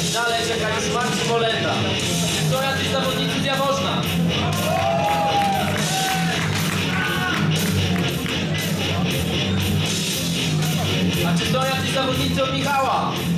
Dalej czeka już Marcin Molenda. Czy są jacyś zawodnicy z Jaworzna? A czy są jacyś zawodnicy od Michała?